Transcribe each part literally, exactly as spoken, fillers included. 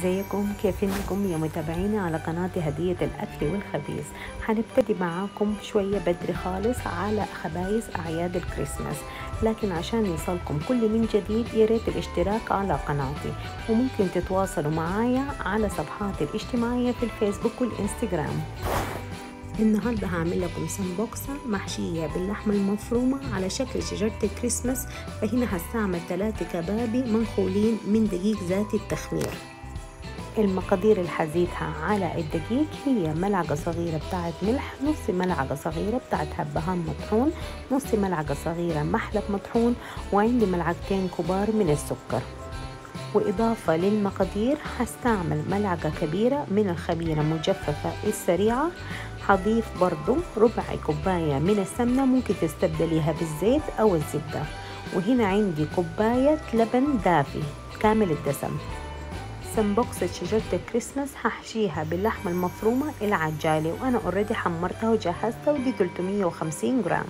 ازيكم؟ كيف انكم يا متابعيني على قناة هدية الأكل والخبيز؟ هنبتدي معاكم شوية بدري خالص على خبايز أعياد الكريسماس، لكن عشان يوصلكم كل من جديد ياريت الاشتراك على قناتي، وممكن تتواصلوا معايا على صفحاتي الاجتماعية في الفيسبوك والإنستغرام. النهاردة هعمل لكم سمبوكسة محشية باللحمة المفرومة على شكل شجرة الكريسماس، فهنا هستعمل ثلاثة كبابي منخولين من دقيق ذاتي التخمير. المقادير اللي هزيدها على الدقيق هي ملعقة صغيرة بتاعت ملح، نص ملعقة صغيرة بتاعت هبهان مطحون، نص ملعقة صغيرة محلب مطحون، وعندي ملعقتين كبار من السكر. وإضافة للمقادير هستعمل ملعقة كبيرة من الخميرة مجففة السريعة. هضيف برضو ربع كوباية من السمنة، ممكن تستبدليها بالزيت أو الزبدة. وهنا عندي كوباية لبن دافي كامل الدسم. سمبوكسة شجرة الكريسماس هحشيها باللحمة المفرومة العجالة، وأنا اوريدي حمرتها وجهزتها، ودي ثلاثمية وخمسين جرام.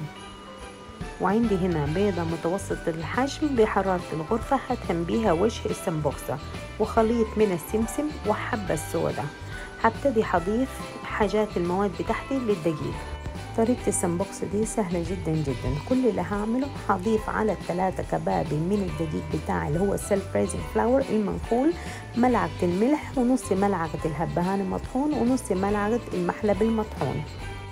وعندي هنا بيضة متوسطة الحجم بحرارة الغرفة هدهن بيها وجه السمبوكسة، وخليط من السمسم وحبة السودا. هبتدي هضيف حاجات المواد بتاعتي للدقيق. طريقة السمبوكسة دي سهلة جدا جدا. كل اللي هعمله هضيف على الثلاثة كبابي من الدقيق بتاعي اللي هو السيلف ريزنج فلاور المنخول ملعقة الملح، ونص ملعقة الهبهان المطحون، ونص ملعقة المحلب المطحون.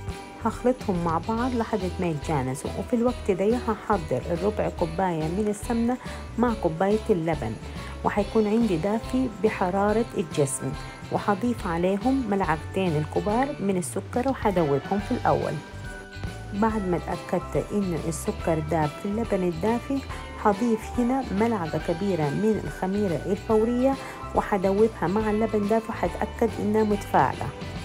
هخلطهم مع بعض لحد ما يتجانسوا، وفي الوقت ده هحضر الربع كوباية من السمنة مع كوباية اللبن، وهيكون عندي دافي بحرارة الجسم، وهضيف عليهم ملعقتين الكبار من السكر وهدوبهم في الأول. بعد ما اتأكدت إن السكر داب في اللبن الدافي هضيف هنا ملعقة كبيرة من الخميرة الفورية وهدوبها مع اللبن دافي وهتأكد إنها متفاعلة.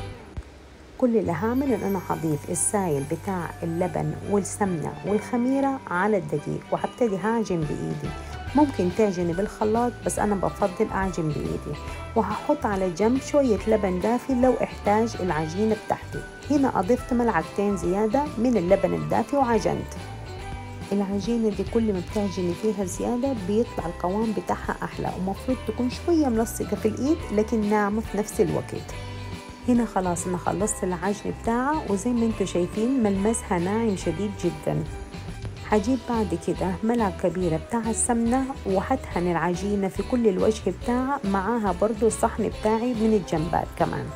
كل اللي هعمل إن أنا هضيف السائل بتاع اللبن والسمنة والخميرة على الدقيق، وهبتدي هعجن بإيدي. ممكن تعجني بالخلاط، بس أنا بفضل أعجن بإيدي. وهحط على جنب شوية لبن دافي لو احتاج العجينة بتاعتي. هنا أضفت ملعقتين زيادة من اللبن الدافي وعجنت. العجينة دي كل ما بتعجني فيها زيادة بيطلع القوام بتاعها أحلى، ومفروض تكون شوية ملصقة في الإيد لكن ناعمة في نفس الوقت. هنا خلاص أنا خلصت العجن بتاعها، وزي ما انتوا شايفين ملمسها ناعم شديد جدا. هجيب بعد كده ملعقة كبيرة بتاع السمنة وهدهن العجينة في كل الوجه بتاعها، معاها برضو الصحن بتاعي من الجنبات كمان.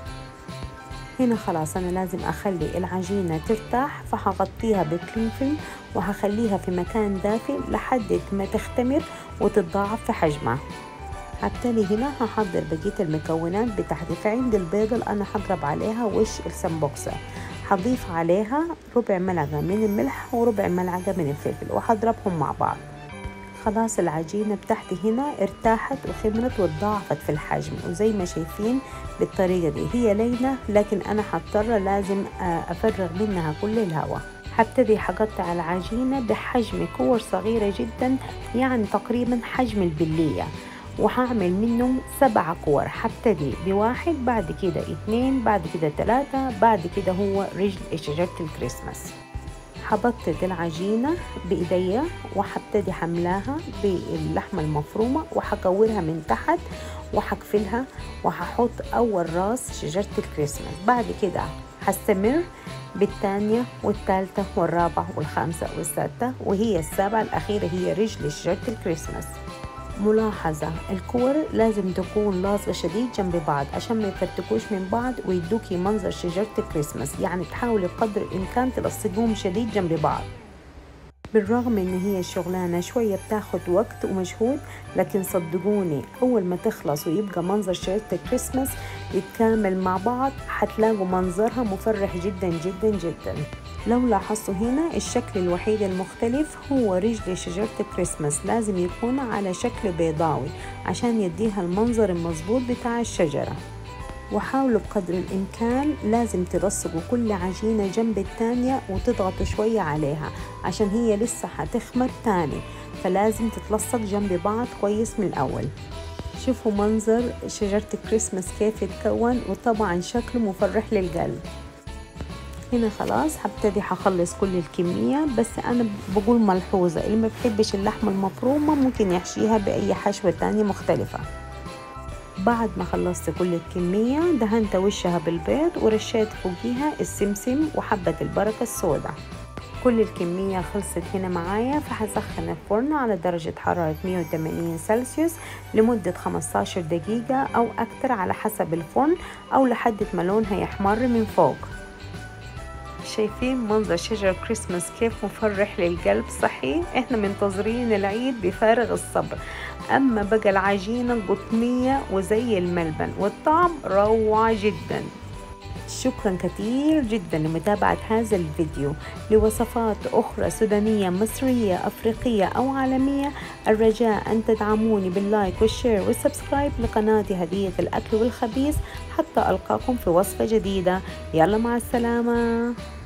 هنا خلاص أنا لازم أخلي العجينة ترتاح، فهغطيها بكلين فيلم وهخليها في مكان دافئ لحد ما تختمر وتتضاعف في حجمها. هبتدي هنا هحضر بقية المكونات بتاعتي. فعندي البيضة اللي أنا هضرب عليها وش السمبوكسة، هضيف عليها ربع ملعقة من الملح وربع ملعقة من الفلفل وهضربهم مع بعض. خلاص العجينة بتاعتي هنا ارتاحت وخمرت وتضاعفت في الحجم، وزي ما شايفين بالطريقة دي هي لينة، لكن أنا هضطر لازم أفرغ منها كل الهواء. هبتدي هقطع العجينة بحجم كور صغيرة جدا، يعني تقريبا حجم البلية، وهعمل منه سبع كور. هبتدي بواحد، بعد كده اثنين، بعد كده ثلاثة، بعد كده هو رجل شجرة الكريسماس. هبطط العجينة بإيديا وهبتدي حملاها باللحمة المفرومة وهكورها من تحت وهقفلها، وهحط أول راس شجرة الكريسماس. بعد كده هستمر بالثانية والثالثة والرابعة والخامسة والسادسة، وهي السابعة الأخيرة هي رجل شجرة الكريسماس. ملاحظة، الكور لازم تكون لاصقة شديد جنب بعض عشان ما يفرتكوش من بعض ويدوكي منظر شجرة الكريسماس، يعني تحاولي قدر الإمكان تلصقوهم شديد جنب بعض. بالرغم إن هي الشغلانة شوية بتاخد وقت ومجهود، لكن صدقوني أول ما تخلص ويبقى منظر شجرة الكريسماس يتكامل مع بعض هتلاقوا منظرها مفرح جدا جدا جدا. لو لاحظتوا هنا الشكل الوحيد المختلف هو رجل شجرة الكريسماس، لازم يكون على شكل بيضاوي عشان يديها المنظر المظبوط بتاع الشجرة. وحاولوا بقدر الإمكان لازم تلصقوا كل عجينة جنب التانية وتضغطوا شوية عليها عشان هي لسه هتخمر تاني، فلازم تتلصق جنب بعض كويس من الأول. شوفوا منظر شجرة الكريسماس كيف يتكون، وطبعا شكله مفرح للقلب. هنا خلاص هبتدي هخلص كل الكمية، بس أنا بقول ملحوظة، اللي ما بحبش اللحمة المفرومة ممكن يحشيها بأي حشوة تانية مختلفة. بعد ما خلصت كل الكمية دهنت وشها بالبيض ورشيت فوقيها السمسم وحبة البركة السوداء. كل الكمية خلصت هنا معايا، فحسخن الفرن على درجة حرارة مية وثمانين سلسيوس لمدة خمسة عشر دقيقة أو أكتر على حسب الفرن، أو لحد ما لونها يحمر من فوق. شايفين منظر شجر كريسماس كيف مفرح للقلب؟ صحيح احنا منتظرين العيد بفارغ الصبر. أما بقى العجينة قطنية وزي الملبن والطعم روعة جدا. شكرا كثير جدا لمتابعة هذا الفيديو. لوصفات أخرى سودانية مصرية أفريقية أو عالمية، الرجاء أن تدعموني باللايك والشير والسبسكرايب لقناتي هدية الأكل والخبيث حتى ألقاكم في وصفة جديدة. يلا مع السلامة.